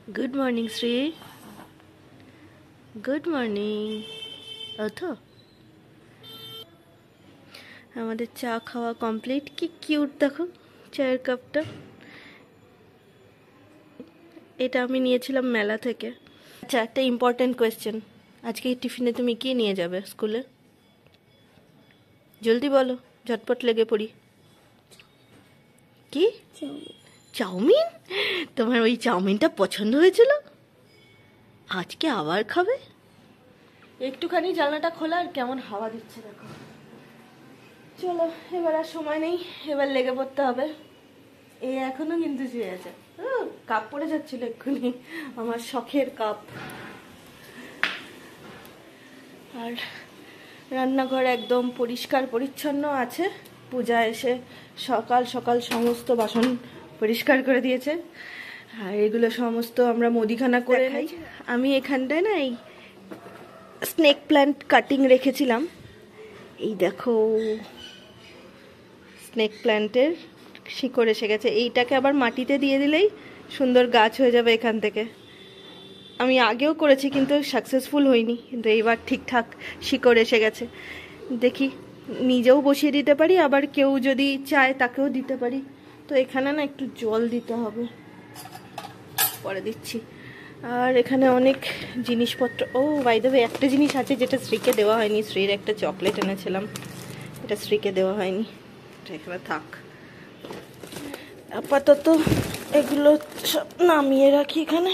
Good morning Shri. Good morning. তো আমাদের চা খাওয়া কমপ্লিট। কি কিউট দেখো চায়ের কাপটা। এটা আমি নিয়েছিলাম মেলা থেকে। আচ্ছা, একটা ইম্পর্টেন্ট কোয়েশ্চেন, আজকে টিফিনে তুমি কি নিয়ে যাবে স্কুলে? জলদি বলো, ঝটপট লেগে পড়ি। কি? চাউমিন? তোমার ওই চাউমিনটা পছন্দ হয়েছিল, আজকে আবার খাবে? একটুখানি জানলাটা খোলা আর কেমন হাওয়া দিচ্ছে দেখো। চলো, এবার আর সময় নেই, এবার লেগে পড়তে হবে। এই এখনো কিন্তু শুয়ে আছে। কাপ পড়ে যাচ্ছিল এক্ষুনি, আমার শখের কাপ। আর রান্নাঘর একদম পরিষ্কার পরিচ্ছন্ন আছে। পূজা এসে সকাল সকাল সমস্ত বাসন পরিষ্কার করে দিয়েছে। আর এগুলো সমস্ত আমরা মুদিখানা করে খাই। আমি এখানটায় না এই স্নেক প্ল্যান্ট কাটিং রেখেছিলাম। এই দেখো, স্নেক প্ল্যান্টের শিকড় এসে গেছে। এইটাকে আবার মাটিতে দিয়ে দিলেই সুন্দর গাছ হয়ে যাবে এখান থেকে। আমি আগেও করেছি কিন্তু সাকসেসফুল হইনি, কিন্তু এইবার ঠিকঠাক শিকড় এসে গেছে। দেখি নিজেও বসিয়ে দিতে পারি, আবার কেউ যদি চায় তাকেও দিতে পারি। তো এখানে না একটু জল দিতে হবে, পরে দিচ্ছি। আর এখানে অনেক জিনিসপত্র। ও বাই দ্য ওয়ে, একটা জিনিস আছে যেটা শ্রীকে দেওয়া হয়নি। শ্রীর একটা চকলেট এনেছিলাম, এটা শ্রীকে দেওয়া হয়নি, এটা এখানে থাক। আপাতত এগুলো সব নামিয়ে রাখি এখানে।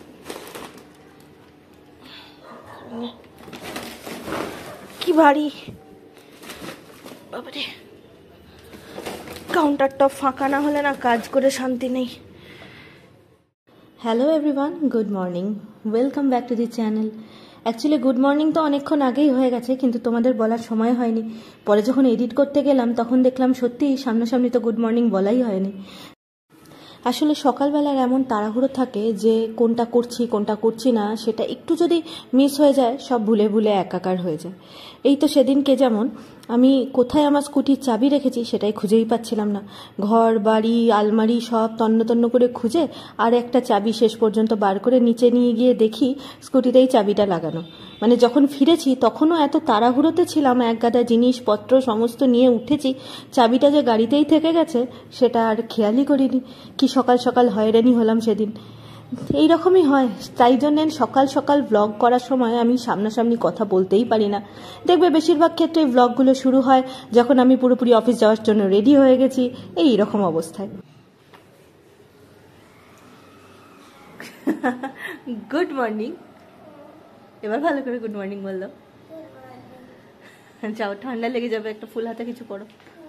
কি ভারী বাবারে, কাউন্টারটা ফাঁকা না হলে না কাজ করে শান্তি নেই। Hello everyone, good morning, welcome back to the channel. Actually good morning তো অনেকক্ষণ আগেই হয়ে গেছে, কিন্তু তোমাদের বলার সময় হয়নি। পরে যখন এডিট করতে গেলাম তখন দেখলাম সত্যিই সামনাসামনি তো গুড মর্নিং বলাই হয়নি। আসলে সকালবেলার এমন তাড়াহুড়ো থাকে যে কোনটা করছি কোনটা করছি না সেটা একটু যদি মিস হয়ে যায় সব ভুলে ভুলে একাকার হয়ে যায়। এই তো সেদিনকে যেমন আমি কোথায় আমার স্কুটির চাবি রেখেছি সেটাই খুঁজেই পাচ্ছিলাম না। ঘর বাড়ি আলমারি সব তন্ন তন্ন করে খুঁজে আর একটা চাবি শেষ পর্যন্ত বার করে নিচে নিয়ে গিয়ে দেখি স্কুটিতেই চাবিটা লাগানো। মানে যখন ফিরেছি তখনও এত তাড়াহুড়োতে ছিলাম, এক গাদা জিনিসপত্র সমস্ত নিয়ে উঠেছি, চাবিটা যে গাড়িতেই থেকে গেছে সেটা আর খেয়ালই করিনি। কি সকাল সকাল হয়রানি হলাম সেদিন। এইরকমই হয়, তাই জন্য সকাল সকাল ব্লগ করার সময় আমি সামনাসামনি কথা বলতেই পারি না। দেখবে বেশিরভাগ ক্ষেত্রে ব্লগগুলো শুরু হয় যখন আমি পুরোপুরি অফিস যাওয়ার জন্য রেডি হয়ে গেছি, এই রকম অবস্থায়। গুড মর্নিং, এবার ভালো করে গুড মর্নিং বললো। যাও, ঠান্ডা লেগে যাবে, একটা ফুল হাতে কিছু করো।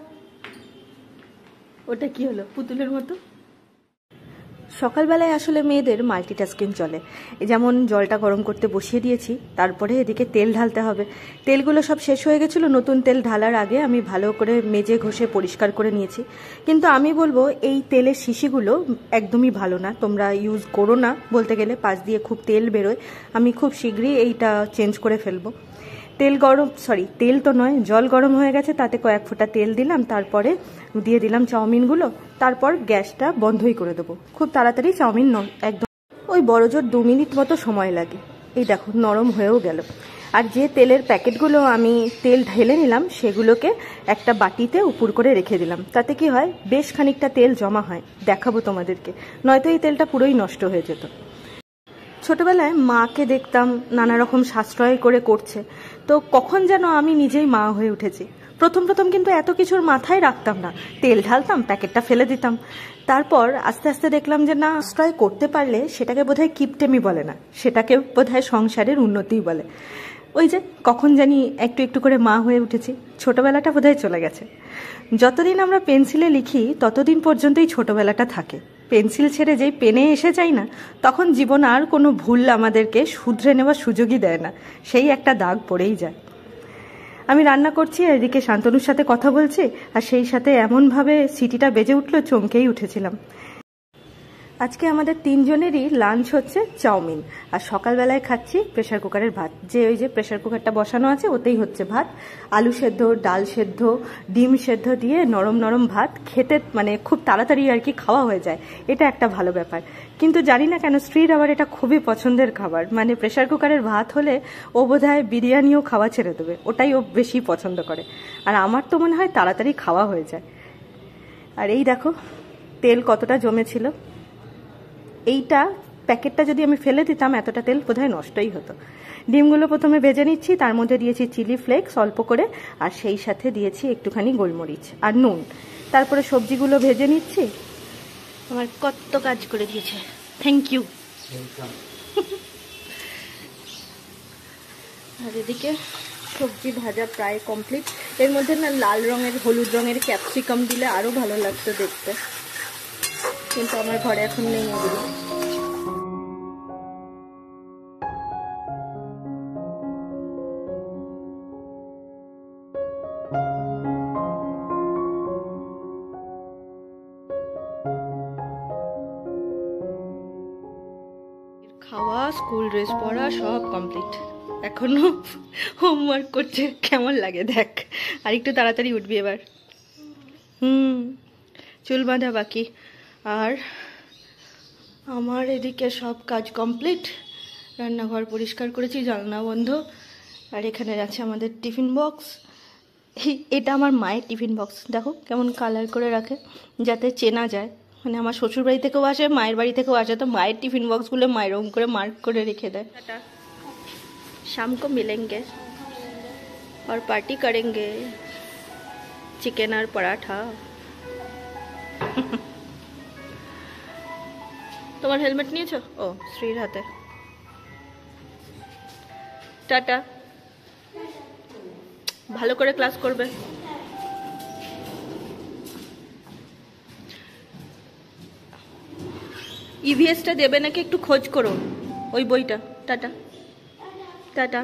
ওটা কি হলো, পুতুলের মতো? সকালবেলায় আসলে মেয়েদের মাল্টিটাস্কিং চলে। যেমন জলটা গরম করতে বসিয়ে দিয়েছি, তারপরে এদিকে তেল ঢালতে হবে। তেলগুলো সব শেষ হয়ে গেছিলো, নতুন তেল ঢালার আগে আমি ভালো করে মেজে ঘষে পরিষ্কার করে নিয়েছি। কিন্তু আমি বলবো এই তেলের শিশিগুলো একদমই ভালো না, তোমরা ইউজ করো না। বলতে গেলে পাশ দিয়ে খুব তেল বেরোয়। আমি খুব শীঘ্রই এইটা চেঞ্জ করে ফেলবো। তেল তো নয়, জল গরম হয়ে গেছে, তাতে কয়েক ফোঁটা তেল দিলাম, তারপরে দিয়ে দিলাম চাউমিনগুলো, তারপর গ্যাসটা বন্ধই করে দেবো। খুব তাড়াতাড়ি চাউমিন একদম ওই বড়জোর 2 মিনিট মতো সময় লাগে। এই দেখো নরম হয়েও গেল। আর যে তেলের প্যাকেটগুলো আমি তেল ঢেলে নিলাম সেগুলোকে একটা বাটিতে উপর করে রেখে দিলাম। তাতে কি হয়, বেশ খানিকটা তেল জমা হয়, দেখাবো তোমাদেরকে, নয়তো এই তেলটা পুরোই নষ্ট হয়ে যেত। ছোটবেলায় মাকে দেখতাম নানা রকম সাশ্রয় করে করছে, তো কখন যেন আমি নিজেই মা হয়ে উঠেছি। প্রথম প্রথম কিন্তু এত কিছুর মাথায় রাখতাম না, তেল ঢালতাম, প্যাকেটটা ফেলে দিতাম। তারপর আস্তে আস্তে দেখলাম যে না, সাশ্রয় করতে পারলে সেটাকে বোধহয় কিপটেমি বলে না, সেটাকে বোধহয় সংসারের উন্নতিই বলে। ওই যে কখন জানি একটু একটু করে মা হয়ে উঠেছি, ছোটবেলাটা বোধহয় চলে গেছে। যতদিন আমরা পেন্সিলে লিখি ততদিন পর্যন্তই ছোটবেলাটা থাকে। পেন্সিল ছেড়ে যেই পেনে এসে যাই না, তখন জীবন আর কোনো ভুল আমাদেরকে শুধরে নেওয়ার সুযোগই দেয় না, সেই একটা দাগ পড়েই যায়। আমি রান্না করছি, এদিকে শান্তনুর সাথে কথা বলছি, আর সেই সাথে এমনভাবে সিটিটা বেজে উঠলো, চমকেই উঠেছিলাম। আজকে আমাদের তিনজনেরই লাঞ্চ হচ্ছে চাউমিন, আর সকালবেলায় খাচ্ছি প্রেশার কুকারের ভাত। ওই যে প্রেশার কুকারটা বসানো আছে ওতেই হচ্ছে ভাত, আলু সেদ্ধ, ডাল সেদ্ধ, ডিম সেদ্ধ দিয়ে নরম নরম ভাত খেতে মানে খুব তাড়াতাড়ি আর কি খাওয়া হয়ে যায়, এটা একটা ভালো ব্যাপার। কিন্তু জানি না কেন স্ত্রীর আবার এটা খুবই পছন্দের খাবার, মানে প্রেশার কুকারের ভাত হলে ও বোধহয় বিরিয়ানিও খাওয়া ছেড়ে দেবে, ওটাই ও বেশি পছন্দ করে। আর আমার তো মনে হয় তাড়াতাড়ি খাওয়া হয়ে যায়। আর এই দেখো তেল কতটা জমেছিল, এইটা প্যাকেটটা যদি আমি ফেলে দিতাম এতটা তেল বোধহয় নষ্টই হতো। ডিমগুলো প্রথমে ভেজে নিচ্ছি, তার মধ্যে দিয়েছি চিলি ফ্লেক্স অল্প করে, আর সেই সাথে দিয়েছি একটুখানি গোলমরিচ আর নুন। তারপরে সবজিগুলো ভেজে নিচ্ছি। আমার কত কাজ করে দিয়েছে, থ্যাংক ইউ। আর এদিকে সবজি ভাজা প্রায় কমপ্লিট। এর মধ্যে না লাল রঙের হলুদ রঙের ক্যাপসিকাম দিলে আরও ভালো লাগতো দেখতে, কিন্তু আমার ঘরে এখন নেই এগুলো। খাওয়া, স্কুল ড্রেস পরা সব কমপ্লিট, এখনো হোমওয়ার্ক করছে। কেমন লাগে দেখ, আর একটু তাড়াতাড়ি উঠবি এবার। চুল বাঁধা বাকি। আর আমার এদিকে সব কাজ কমপ্লিট, রান্নাঘর পরিষ্কার করেছি, জানলা বন্ধ। আর এখানে আছে আমাদের টিফিন বক্স। এটা আমার মায়ের টিফিন বক্স, দেখো কেমন কালার করে রাখে যাতে চেনা যায়। মানে আমার শ্বশুর বাড়ি থেকেও আসে, মায়ের বাড়ি থেকেও আসে, তো মায়ের টিফিন বক্সগুলো মায়ের ওম করে মার্ক করে রেখে দেয়। शाम को मिलेंगे और पार्टी करेंगे, चिकन और पराठा। তোমার হেলমেট নিয়েছো? ও শ্রীর হাতে। টাটা, ভালো করে ক্লাস করবে। ইভিএসটা দেবে নাকি একটু খোঁজ করো, ওই বইটা। Tata tata.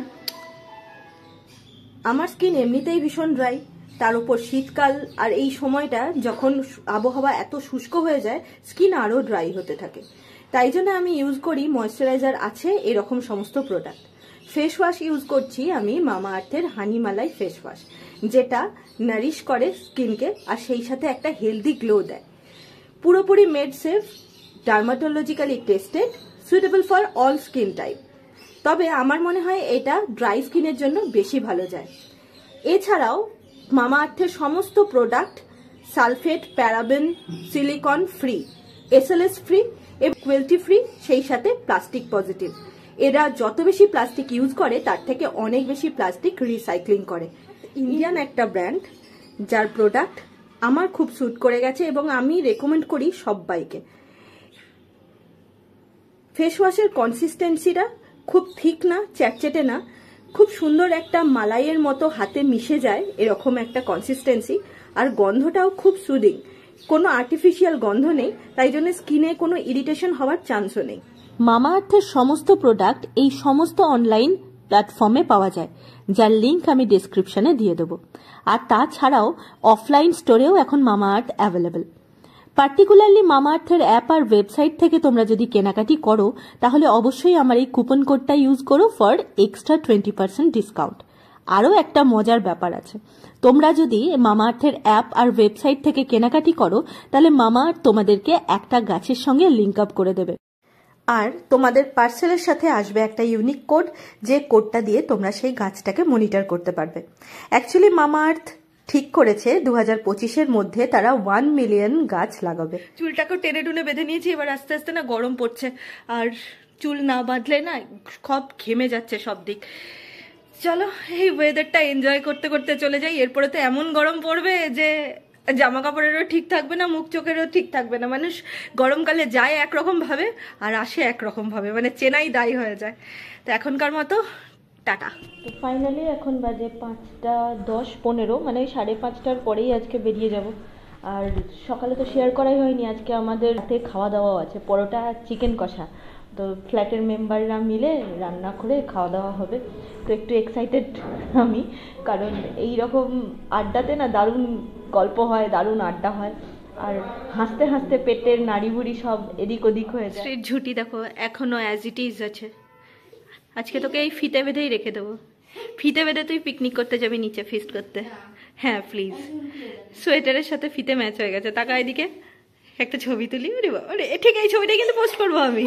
আমার স্কিন এমনিতেই ভীষণ ড্রাই, তার উপর শীতকাল, আর এই সময়টা যখন আবহাওয়া এত শুষ্ক হয়ে যায় স্কিন আরও ড্রাই হতে থাকে। তাই জন্য আমি ইউজ করি ময়েশ্চারাইজার আছে এরকম সমস্ত প্রোডাক্ট। ফেস ওয়াশ ইউজ করছি আমি মামা আর্থের হানিমালাই ফেস ওয়াশ, যেটা নারিশ করে স্কিনকে আর সেই সাথে একটা হেলদি গ্লো দেয়। পুরোপুরি made safe, dermatologically tested, suitable for all skin type. তবে আমার মনে হয় এটা ড্রাই স্কিনের জন্য বেশি ভালো যায়। এছাড়াও মামা আর্থের সমস্ত product sulphate, paraben, silicone free, SLS free এবং ক্রুয়েলটি ফ্রি, সেই সাথে প্লাস্টিক পজিটিভ। এরা যত বেশি প্লাস্টিক ইউজ করে তার থেকে অনেক বেশি প্লাস্টিক রিসাইক্লিং করে। ইন্ডিয়ান একটা ব্র্যান্ড, যার প্রোডাক্ট আমার খুব স্যুট করে গেছে এবং আমি রেকমেন্ড করি সবাইকে। ফেস ওয়াশের কনসিস্টেন্সিটা খুব থিক না, চ্যাটচেটে না, খুব সুন্দর একটা মালাইয়ের মতো হাতে মিশে যায় এরকম একটা কনসিস্টেন্সি। আর গন্ধটাও খুব সুদিং, কোনো আর্টিফিশিয়াল গন্ধ নেই, তাই জন্য স্কিনে কোনো ইরিটেশন হওয়ার চান্সও নেই। মামা আর্থের সমস্ত প্রোডাক্ট এই সমস্ত অনলাইন প্ল্যাটফর্মে পাওয়া যায়, যার লিঙ্ক আমি ডেসক্রিপশনে দিয়ে দেবো। আর তাছাড়াও অফলাইন স্টোরেও এখন মামা আর্থ অ্যাভেলেবেল। পার্টিকুলারলি মামা আর্থের অ্যাপ আর ওয়েবসাইট থেকে তোমরা যদি কেনাকাটি করো তাহলে অবশ্যই আমার এই কুপন কোডটা ইউজ করো ফর এক্সট্রা 20% ডিসকাউন্ট। আরও একটা মজার ব্যাপার আছে, তোমরা যদি মামা আর্থের অ্যাপ আর ওয়েবসাইট থেকে কেনাকাটি করো তাহলে মামা আর্থ তোমাদেরকে একটা গাছের সঙ্গে লিঙ্ক আপ করে দেবে, আর তোমাদের পার্সেলের সাথে আসবে একটা ইউনিক কোড, যে কোডটা দিয়ে তোমরা সেই গাছটাকে মনিটর করতে পারবে। অ্যাকচুয়ালি মামা আর্থ ঠিক করেছে 2025-এর মধ্যে তারা 1 মিলিয়ন গাছ লাগাবে। চুলটাকেও টেনে টুনে বেঁধে নিয়েছি, এবার আস্তে আস্তে না গরম পড়ছে, আর চুল না বাঁধলে না সব ঘেমে যাচ্ছে সব দিক। চলো এই ওয়েদারটা এনজয় করতে করতে চলে যাই, এরপরে তো এমন গরম পড়বে যে জামা কাপড়েরও ঠিক থাকবে না, মুখ চোখেরও ঠিক থাকবে না। মানুষ গরমকালে যায় একরকম ভাবে আর আসে একরকম ভাবে, মানে চেনাই দায়ী হয়ে যায়। তো এখনকার মতো টাটা। তো ফাইনালি এখন বাজে 5:10-15, মানে 5:30টার পরেই আজকে বেরিয়ে যাব। আর সকালে তো শেয়ার করাই হয়নি, আজকে আমাদের রাতে খাওয়া দাওয়াও আছে, পরোটা আর চিকেন কষা। তো ফ্ল্যাটের মেম্বাররা মিলে রান্না করে খাওয়া দাওয়া হবে। তো একটু এক্সাইটেড আমি, কারণ এই রকম আড্ডাতে না দারুণ গল্প হয়, দারুণ আড্ডা হয়। আর হাসতে হাসতে পেটের নাড়ি বুড়ি সব এদিক ওদিক হয়ে যায়। ঝুটি দেখো এখনো অ্যাজ ইট ইজ আছে। আজকে তোকে এই ফিতে বেঁধেই রেখে দেবো। ফিতে বেঁধে তুই পিকনিক করতে যাবি নিচে ফিস্ট করতে। হ্যাঁ প্লিজ। সোয়েটারের সাথে ফিতে ম্যাচ হয়ে গেছে। টাকা এদিকে একটা ছবি তুলি। ওরে ঠিক এই ছবিটা কিন্তু পোস্ট করবো আমি।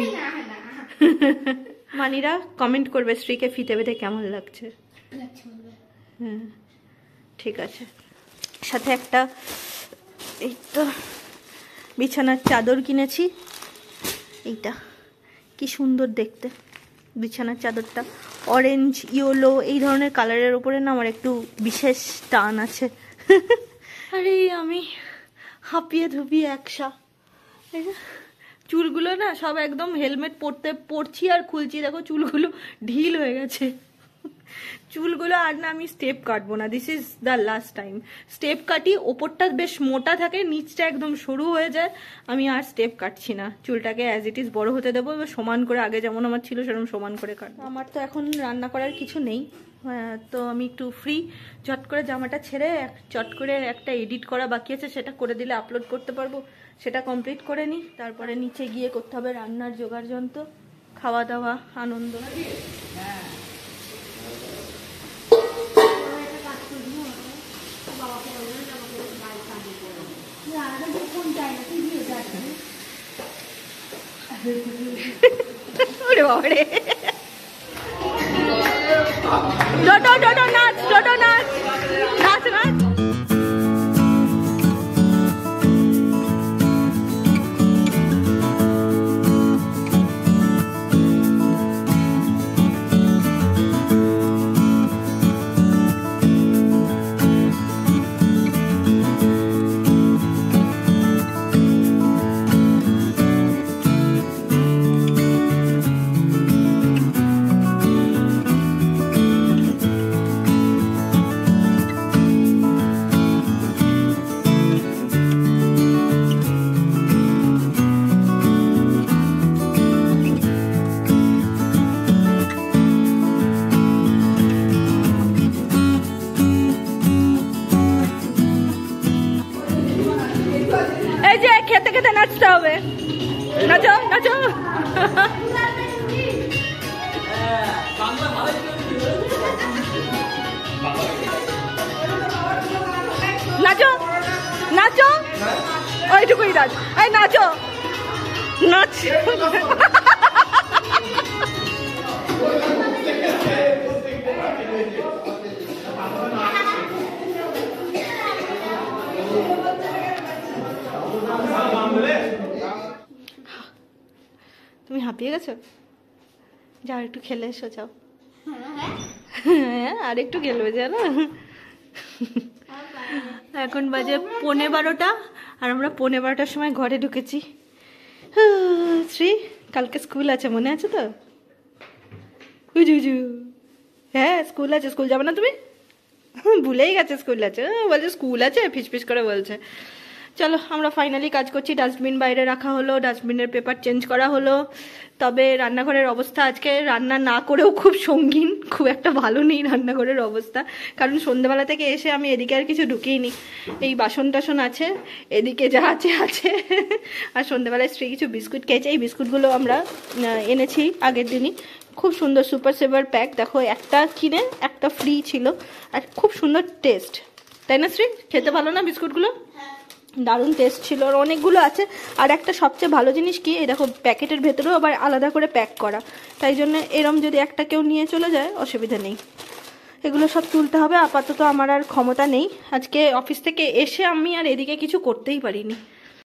মানিরা কমেন্ট করবে শ্রীকে ফিতে বেঁধে কেমন লাগছে। হ্যাঁ ঠিক আছে। সাথে একটা এই তো বিছানার চাদর কিনেছি। এইটা কি সুন্দর দেখতে। বিছানার চাদরটা অরেঞ্জ ইয়েলো এই ধরনের কালারের উপরে না আমার একটু বিশেষ টান আছে। আরে আমি হাঁপিয়ে ধুপিয়ে একসা। চুলগুলো না সব একদম হেলমেট পরছি আর খুলছি, দেখো চুলগুলো ঢিল হয়ে গেছে। চুলগুলো আর না আমি স্টেপ কাটবো না। This is the last time. Step কাটি, ওপরটা বেশ মোটা থাকে, নিচটা একদম সরু হয়ে যায়। আমি আর স্টেপ কাটছি না। চুলটাকে অ্যাজ ইট ইজ বড় হতে দেবো, এবার সমান করে আগে যেমন আমার ছিল সেরকম সমান করে কাটবো। আমার তো এখন রান্না করার কিছু নেই, তো আমি একটু ফ্রি। চট করে জামাটা ছেড়ে চট করে একটা এডিট করা বাকি আছে, সেটা করে দিলে আপলোড করতে পারবো। সেটা কমপ্লিট করে নিই, তারপরে নিচে গিয়ে করতে হবে রান্নার জোগাড় যন্ত্র, খাওয়া দাওয়া, আনন্দ। নাচ। খেতে খেতে নাচতে হবে। নাচো নাচো। নাচো নাচো, ওইটুকুই নাচ। এই নাচো নাচ। তুমি হাঁপিয়ে গেছো? যাও একটু খেলে এসো, যাও। হ্যাঁ আর একটু খেলবে জানো। এখন বাজে 11:15 আর আমরা 11:15টার সময় ঘরে ঢুকেছি। শ্রী কালকে স্কুল আছে, মনে আছে তো? হ্যাঁ স্কুল আছে। স্কুল যাবে না তুমি? ভুলেই গেছে স্কুল আছে। বলছে স্কুল আছে, ফিস করে বলছে। চলো আমরা ফাইনালি কাজ করছি। ডাস্টবিন বাইরে রাখা হলো, ডাস্টবিনের পেপার চেঞ্জ করা হলো। তবে রান্নাঘরের অবস্থা আজকে রান্না না করেও খুব সঙ্গীন, খুব একটা ভালো নেই রান্নাঘরের অবস্থা। কারণ সন্ধ্যেবেলা থেকে এসে আমি এদিকে আর কিছু ঢুকিয়ে নি। এই বাসন টাসন আছে, এদিকে যা আছে আছে। আর সন্ধ্যেবেলায় শ্রী কিছু বিস্কুট খেয়েছে। এই বিস্কুটগুলো আমরা এনেছি আগের দিনই। খুব সুন্দর সুপার সেভার প্যাক, দেখো একটা কিনে একটা ফ্রি ছিল। আর খুব সুন্দর টেস্ট, তাই না শ্রী? খেতে ভালো না বিস্কুটগুলো? দারুণ টেস্ট ছিল। আর অনেকগুলো আছে। আর একটা সবচেয়ে ভালো জিনিস কি, এই দেখো প্যাকেটের ভেতরেও আবার আলাদা করে প্যাক করা। তাই জন্য এরম যদি একটা কেউ নিয়ে চলে যায় অসুবিধা নেই। এগুলো সব তুলতে হবে। আপাতত আমার আর ক্ষমতা নেই। আজকে অফিস থেকে এসে আমি আর এদিকে কিছু করতেই পারিনি।